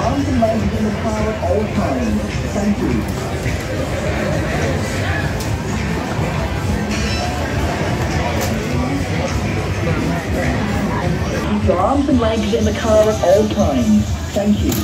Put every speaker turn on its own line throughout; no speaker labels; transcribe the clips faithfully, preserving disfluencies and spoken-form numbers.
arms and legs in the car at all times. Thank you. Keep your arms and legs in the car at all times. Thank you.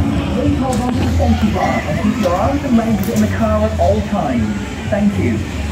Bar and keep your arms and legs in the car at all times. Thank you.